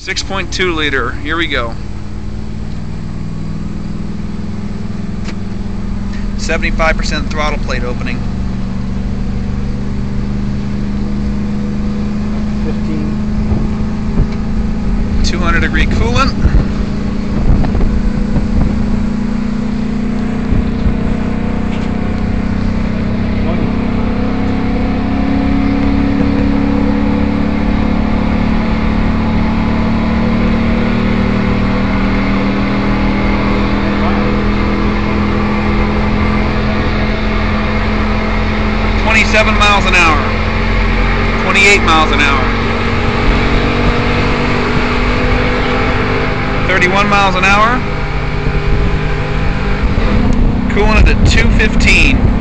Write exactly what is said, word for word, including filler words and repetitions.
six point two liter, here we go. seventy-five percent throttle plate opening. fifteen. two hundred degree coolant. twenty-seven miles an hour, twenty-eight miles an hour, thirty-one miles an hour, cooling it at two fifteen.